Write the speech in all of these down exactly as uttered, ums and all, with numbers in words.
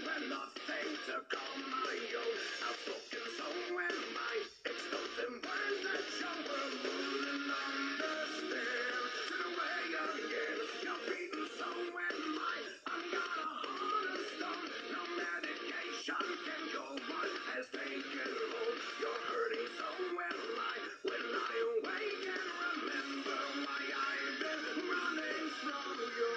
and nothing to call my own. Outspoken, so am I. Explosive words that your world wouldn't understand. To the way again, you're beaten, so am I. I've got a heart of stone. No medication can go. What has taken hold? You're hurting, so am I. When I awake and remember why I've been running from your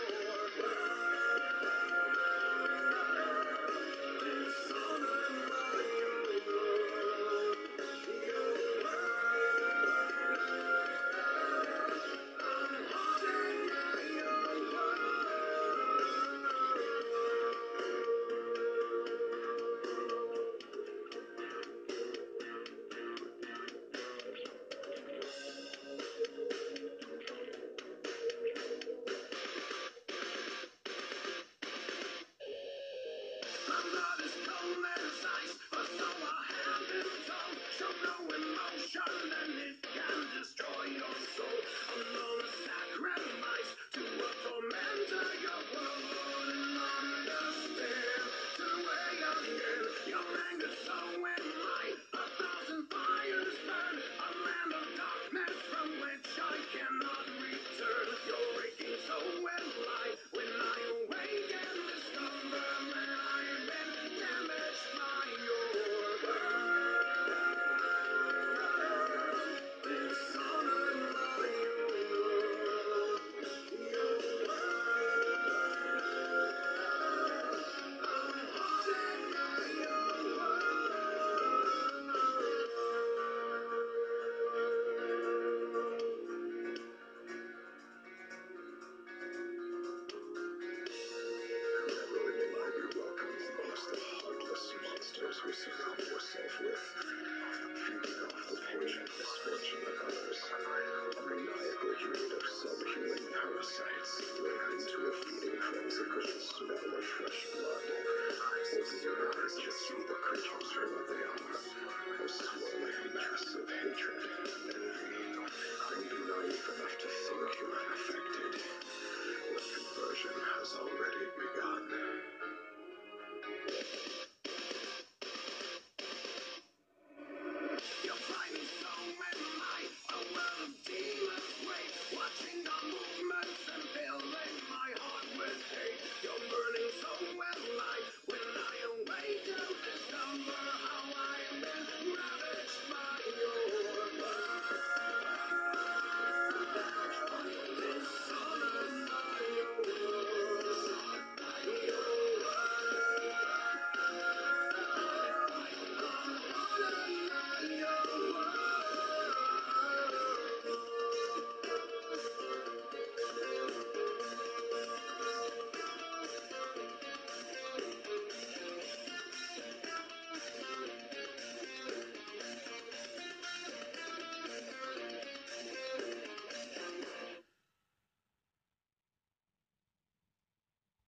we surround yourself with.